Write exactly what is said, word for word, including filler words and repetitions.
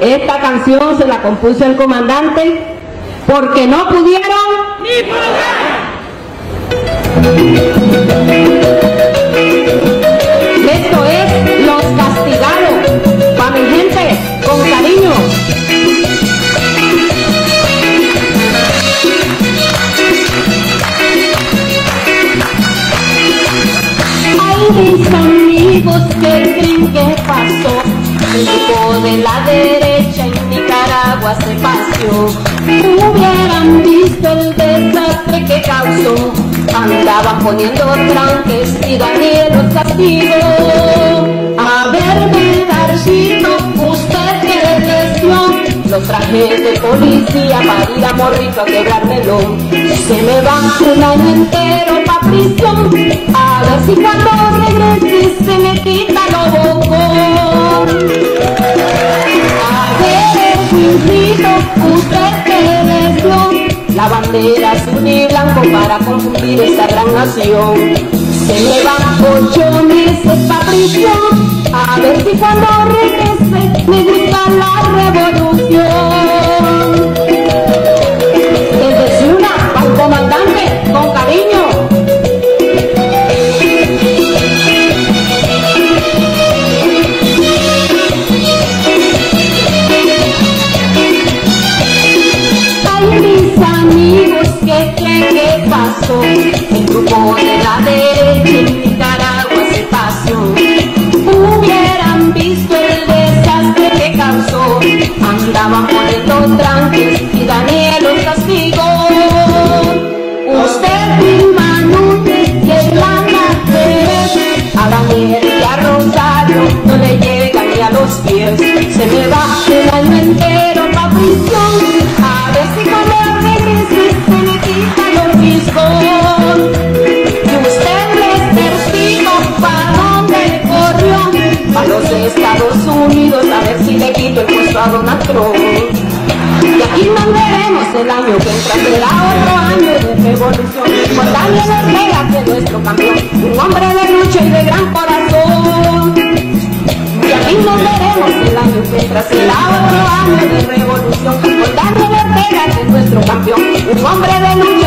Esta canción se la compuso el comandante porque no pudieron ni poder. Esto es Los Castigados, para mi gente, con cariño. Ay, mis amigos, ¿qué creen que pasó? El grupo de la derecha en Nicaragua se paseó. Hubieran visto el desastre que causó. Andaban poniendo tranques y Daniel los castigó. A ver, Medarcito, ¿usted qué lesión? Los trajes de policía para ir a Morrito a quebrármelo. Se me va un año entero pa' prisión. A ver si cuando regrese se me quita lo bocón. A ver, Juicito, ¿usted qué lesión? La bandera azul y blanco para confundir esta gran nación. Se me van ocho meses pa' prisión. A ver si cuando regrese me gusta la revolución. Desde Ciuna, al comandante, con cariño. Ay, mis amigos, ¿qué creen que pasó? El grupo de la derecha en Nicaragua se pasó. Hubieran visto el desastre que causó. Andaban poniendo tranques y Daniel los castigó. Usted, Vilma Núñez, y el Blanca Pérez, a Daniel y a Rosario no le llegan ni a los pies. Se me va el año entero pa' prisión. A ver si cuando regrese se me quita los discos. Y usted, Lestercito, ¿pa' dónde corrió? A los Estados Unidos, a ver si le quito el puesto a Donald Trump. Y aquí nos veremos el año que entra, será otro año de revolución. Con Daniel Ortega, que es nuestro campeón, un hombre de lucha y de gran corazón. Y aquí nos veremos el año que entra, será otro año de revolución. Con Daniel Ortega, que es nuestro campeón, un hombre de lucha